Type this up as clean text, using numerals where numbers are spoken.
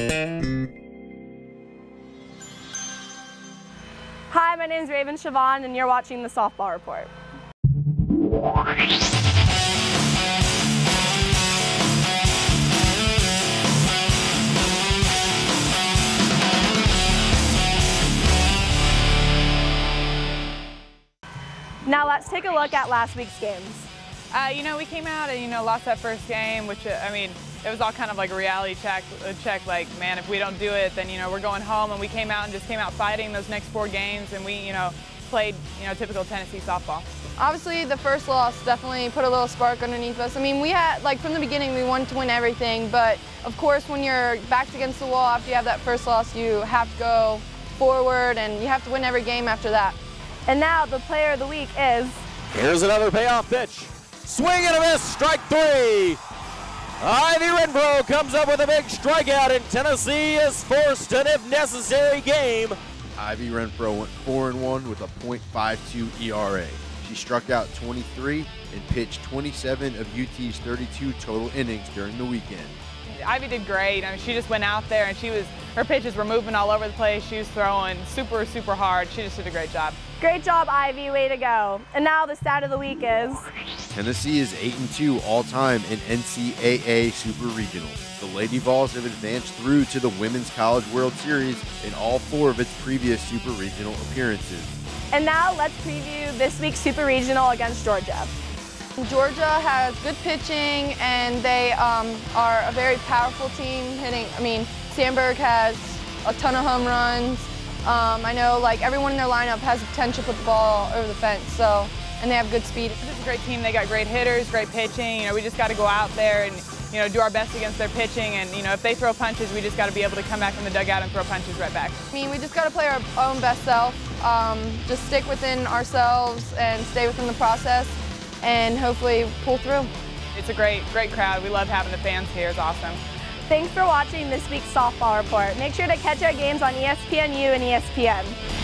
Hi, my name is Raven Chavanne, and you're watching the Softball Report. Now let's take a look at last week's games. We came out and, lost that first game, which, it was all kind of like a reality check, like, man, if we don't do it, then, we're going home. And we came out and just came out fighting those next 4 games, and we, played, typical Tennessee softball. Obviously, the first loss definitely put a little spark underneath us. We had, from the beginning, we wanted to win everything, but of course, when you're backed against the wall after you have that first loss, you have to go forward, and you have to win every game after that. And now the player of the week is... Here's another payoff pitch. Swing and a miss, strike 3. Ivy Renfro comes up with a big strikeout, and Tennessee is forced an if necessary game. Ivy Renfro went 4-1 with a .52 ERA. She struck out 23 and pitched 27 of UT's 32 total innings during the weekend. Ivy did great. She just went out there and her pitches were moving all over the place. She was throwing super, super hard. She just did a great job. Great job, Ivy. Way to go. And now the stat of the week is... Tennessee is 8-2 all-time in NCAA Super Regionals. The Lady Vols have advanced through to the Women's College World Series in all 4 of its previous Super Regional appearances. And now let's preview this week's Super Regional against Georgia. Georgia has good pitching, and they are a very powerful team hitting. Sandberg has a ton of home runs. I know everyone in their lineup has the potential to put the ball over the fence, and they have good speed. It's a great team. They got great hitters, great pitching. We just got to go out there and do our best against their pitching, and if they throw punches, we just got to be able to come back from the dugout and throw punches right back. We just got to play our own best self, just stick within ourselves and stay within the process, and hopefully pull through. It's a great crowd. We love having the fans here. It's awesome. Thanks for watching this week's Softball Report. Make sure to catch our games on ESPNU and ESPN.